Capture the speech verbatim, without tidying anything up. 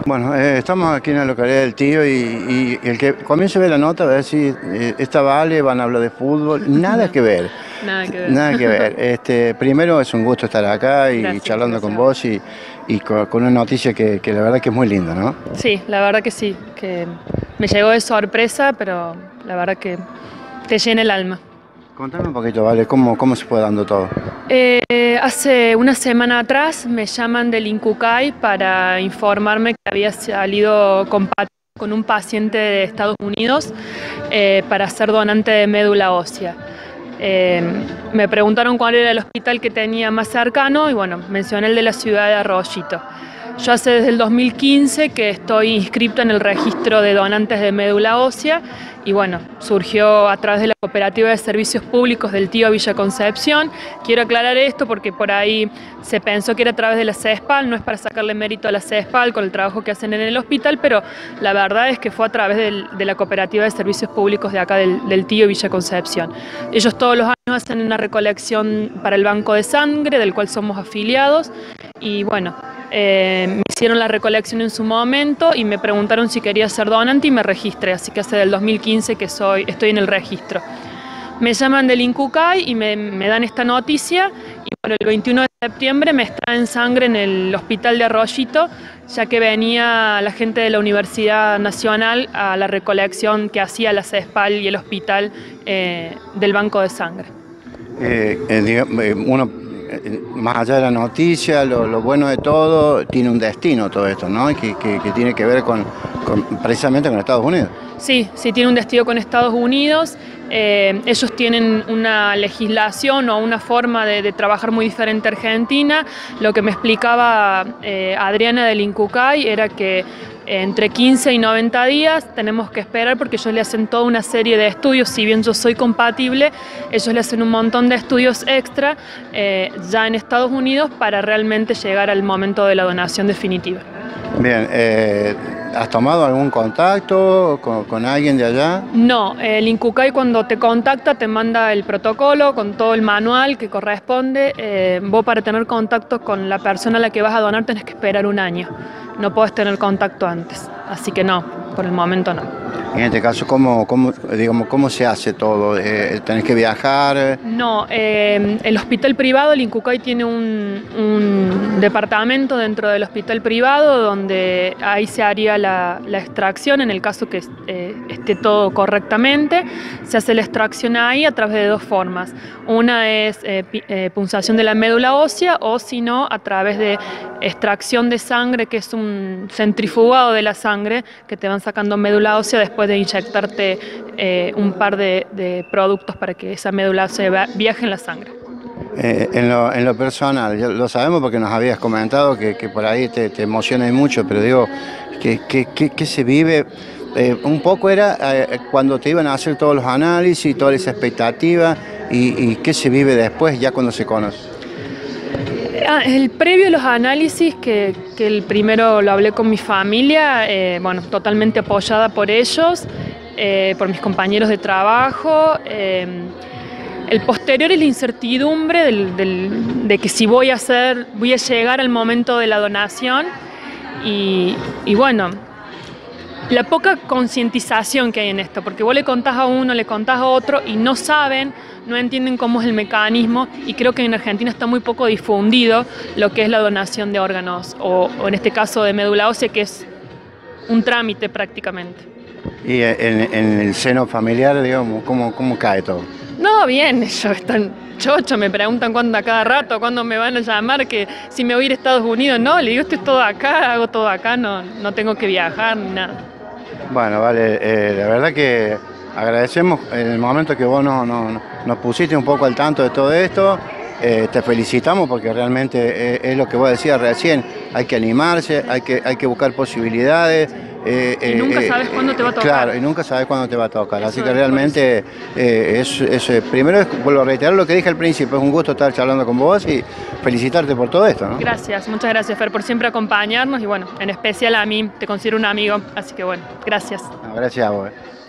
Bueno, eh, estamos aquí en la localidad del Tío y, y el que comience a ver la nota va a decir, eh, esta vale, van a hablar de fútbol, nada No, que ver. nada que ver. Nada que ver. Este, primero es un gusto estar acá y Gracias, charlando gracias. con vos y, y con, con una noticia que, que la verdad que es muy linda, ¿no? Sí, la verdad que sí, que me llegó de sorpresa, pero la verdad que te llena el alma. Contame un poquito, Vale, ¿cómo, cómo se fue dando todo? Eh, hace una semana atrás me llaman del INCUCAI para informarme que había salido compatible con un paciente de Estados Unidos eh, para ser donante de médula ósea. Eh, me preguntaron cuál era el hospital que tenía más cercano y bueno, mencioné el de la ciudad de Arroyito. Yo hace desde el dos mil quince que estoy inscripta en el registro de donantes de médula ósea y bueno, surgió a través de la Cooperativa de Servicios Públicos del Tío Villa Concepción. Quiero aclarar esto porque por ahí se pensó que era a través de la CESPAL, no es para sacarle mérito a la CESPAL con el trabajo que hacen en el hospital, pero la verdad es que fue a través del, de la Cooperativa de Servicios Públicos de acá del, del Tío Villa Concepción. Ellos todos los años hacen una recolección para el banco de sangre, del cual somos afiliados, y bueno, Eh, me hicieron la recolección en su momento y me preguntaron si quería ser donante y me registré, así que hace del dos mil quince que soy, estoy en el registro. Me llaman del INCUCAI y me, me dan esta noticia y bueno, el veintiuno de septiembre me extraen sangre en el hospital de Arroyito, ya que venía la gente de la Universidad Nacional a la recolección que hacía la CESPAL y el hospital eh, del banco de sangre. Eh, eh, digamos, eh, uno, más allá de la noticia, lo, lo bueno de todo, tiene un destino todo esto, ¿no? Que, que, que tiene que ver con, con, precisamente con Estados Unidos. Sí, sí tiene un destino con Estados Unidos. Eh, ellos tienen una legislación o una forma de, de trabajar muy diferente a Argentina. Lo que me explicaba eh, Adriana del INCUCAI era que entre quince y noventa días tenemos que esperar porque ellos le hacen toda una serie de estudios. Si bien yo soy compatible, ellos le hacen un montón de estudios extra eh, ya en Estados Unidos para realmente llegar al momento de la donación definitiva. Bien, eh, ¿has tomado algún contacto con, con alguien de allá? No, el INCUCAI cuando te contacta te manda el protocolo con todo el manual que corresponde. Eh, vos para tener contacto con la persona a la que vas a donar tenés que esperar un año. No podés tener contacto antes, así que no, por el momento no. En este caso, ¿cómo, cómo, digamos, cómo se hace todo? Eh, ¿Tenés que viajar? No, eh, el hospital privado, el INCUCAI tiene un, un departamento dentro del hospital privado donde ahí se haría la, la extracción en el caso que eh, esté todo correctamente. Se hace la extracción ahí a través de dos formas. Una es eh, eh, punzación de la médula ósea o si no a través de extracción de sangre, que es un centrifugado de la sangre que te van sacando médula ósea después de inyectarte eh, un par de, de productos para que esa médula se viaje en la sangre. Eh, en, lo, en lo personal, ya lo sabemos porque nos habías comentado que, que por ahí te, te emociona mucho, pero digo, ¿qué que, que, que se vive? Eh, un poco era eh, cuando te iban a hacer todos los análisis, toda esa expectativa, y, y qué se vive después ya cuando se conoce. El previo a los análisis, que, que el primero lo hablé con mi familia, eh, bueno, totalmente apoyada por ellos, eh, por mis compañeros de trabajo. Eh, el posterior es la incertidumbre del, del, de que si voy a hacer, voy a llegar al momento de la donación y, y bueno, la poca concientización que hay en esto, porque vos le contás a uno, le contás a otro y no saben, no entienden cómo es el mecanismo y creo que en Argentina está muy poco difundido lo que es la donación de órganos o, o en este caso de médula ósea, que es un trámite prácticamente. Y en, en el seno familiar, digamos, ¿cómo, cómo cae todo? No, bien, ellos están chochos, me preguntan cuándo a cada rato, cuándo me van a llamar, que si me voy a ir a Estados Unidos. No, le digo, estoy todo acá, hago todo acá, no, no tengo que viajar ni nada. Bueno, Vale, eh, la verdad que agradecemos en el momento que vos nos, nos, nos pusiste un poco al tanto de todo esto. Eh, te felicitamos porque realmente es, es lo que vos decías recién, hay que animarse, hay que, hay que buscar posibilidades. Eh, y nunca eh, sabes cuándo te va a tocar. Claro, y nunca sabes cuándo te va a tocar. Eso Así que realmente eh, es, es, primero es, vuelvo a reiterar lo que dije al principio, es un gusto estar charlando con vos y felicitarte por todo esto, ¿no? Gracias, muchas gracias, Fer, por siempre acompañarnos y bueno, en especial a mí, te considero un amigo, así que bueno, gracias. No, gracias a vos.